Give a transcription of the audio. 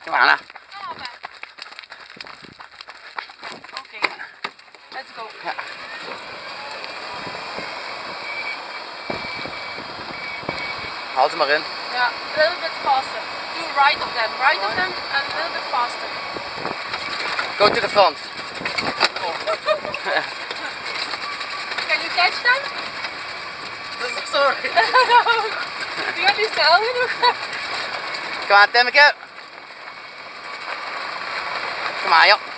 Come on now. Okay, let's go. Ja. Haal ze maar in. Yeah, a little bit faster. Do right of them and a little bit faster. Go to the front. Can you catch them? Sorry. Die gaat niet snel genoeg. Come on, Timmy. Come on, joh.